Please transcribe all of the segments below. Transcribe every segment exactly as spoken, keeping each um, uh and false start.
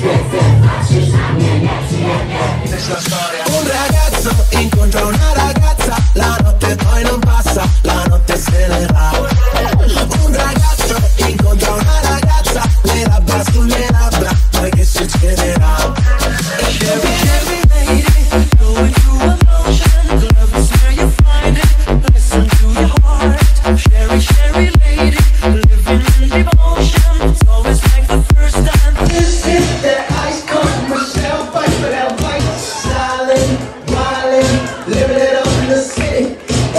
wiecem, patrzysz na mnie nieprzyjemnie. Un ragazzo incontra una ragazza, la notte poi non passa, la notte se ne va. Un ragazzo incontra una ragazza, le labbra sulle labbra, poi che succederà? Sherry, Sherry lady, going through emotions, love is where you find it, listen to your heart. Sherry, Sherry lady, living in devotion, it's always like the first time. This is the ice cold Michelle fight for that white, silent, violent, living it up in the city.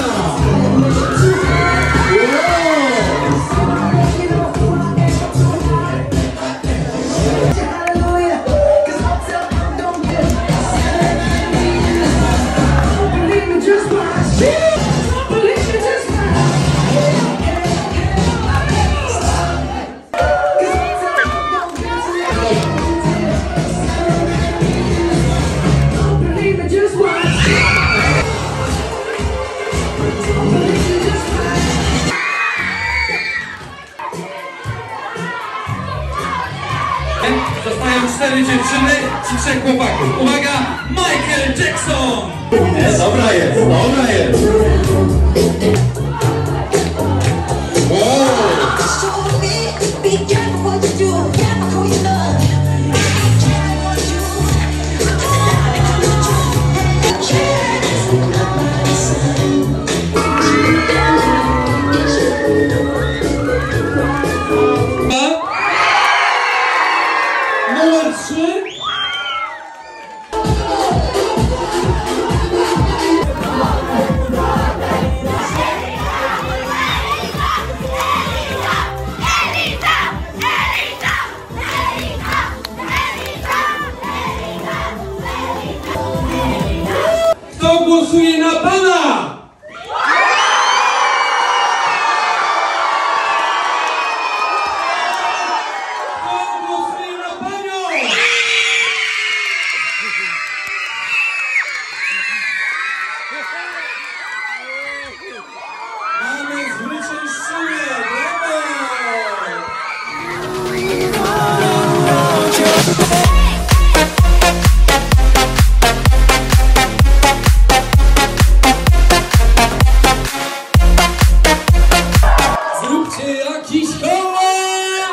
Zostają cztery dziewczyny i trzech chłopaków. Uwaga, Michael Jackson! Nie, dobra jest, dobra jest. Wow. Numer trzy. Kto głosuje na pana? Mamy zwyciężczynię! Zróbcie jakiś koło!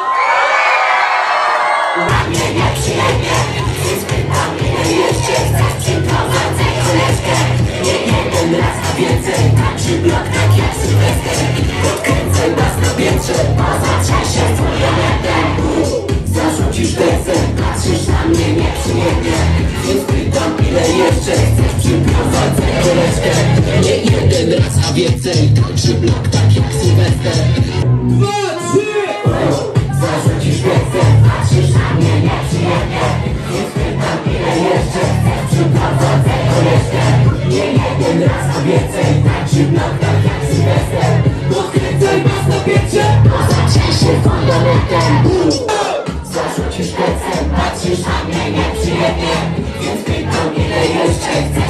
Na mnie nieprzyjemnie, więc pytam ile jeszcze chcesz przyprowadzać koleżkę. Nie jeden raz, a więcej, tańczy blok tak jak Sylwester. Podkręcaj nas na piętrze, pozatrzaj się swoją metem. Zarzucisz desem, patrzysz na mnie nieprzyjemnie, więc pytam ile jeszcze chcesz przyprowadzać koleżkę. Nie jeden raz, a więcej, tańczy blok tak jak Sylwester. Dwa, trzy! Zarzucisz desem, patrzysz na mnie nieprzyjemnie, więc pytam ile jeszcze chcesz przyprowadzać koleżkę. Nie jeden raz, a więcej, tańczy blok tak jak Sylwester. Podkręcaj was na pięcie, pozatrzej się fundamentem. Zarzucisz desem, patrzysz na mnie nieprzyjemnie, więc pytam ile jeszcze chcesz